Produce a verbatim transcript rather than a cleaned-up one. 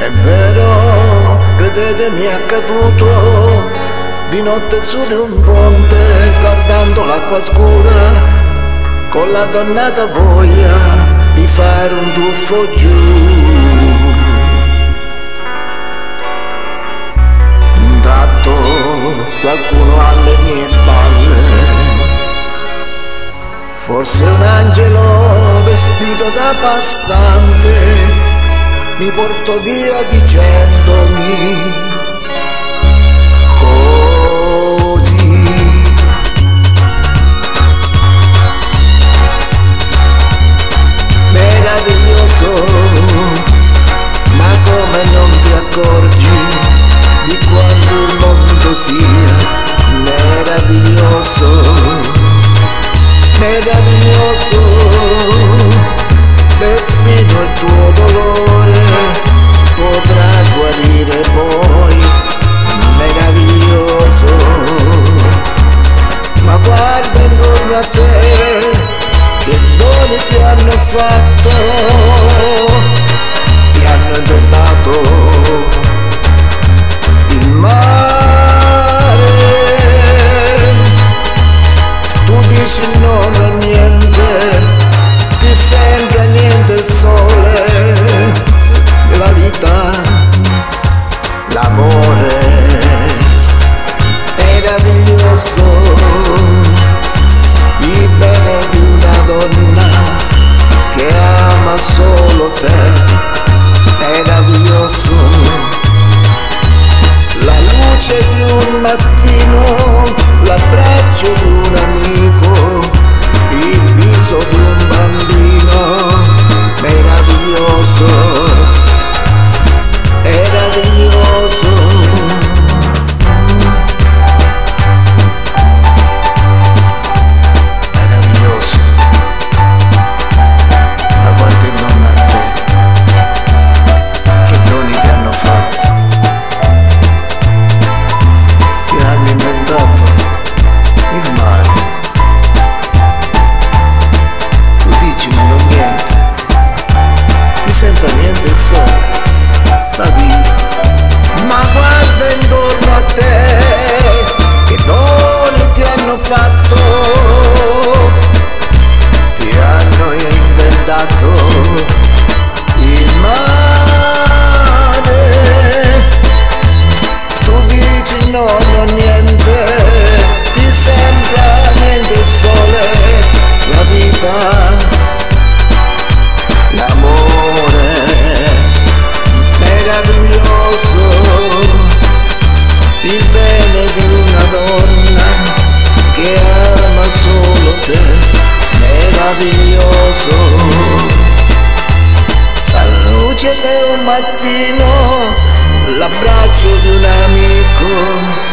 È vero, credetemi, è accaduto di notte su di un ponte, guardando l'acqua scura, con la dannata voglia di fare un tuffo giù. Un tratto qualcuno alle mie spalle, forse un angelo vestito da passante, mi portò via dicendomi così. Meraviglioso, ma come non ti accorgi di quanto il mondo sia meraviglioso, meraviglioso, perfino il tuo dolore potrà guarire poi, meraviglioso. Ma guarda intorno a te, che doni ti hanno fatto, ti hanno inventato il mare. Tu dici no, non niente, ti sembra niente il sole, la vita, l'amore, meraviglioso, il bene di una donna che ama solo te, meraviglioso, la luce di un mattino, l'abbraccio di un amico, il viso di un bambino, meraviglioso, meraviglioso. Fatto, ti hanno inventato il mare. Tu dici no, non niente, ti sembra niente il sole, la vita, l'amore, meraviglioso, il bene di una donna che ama solo te, meraviglioso, la luce di un mattino, l'abbraccio di un amico,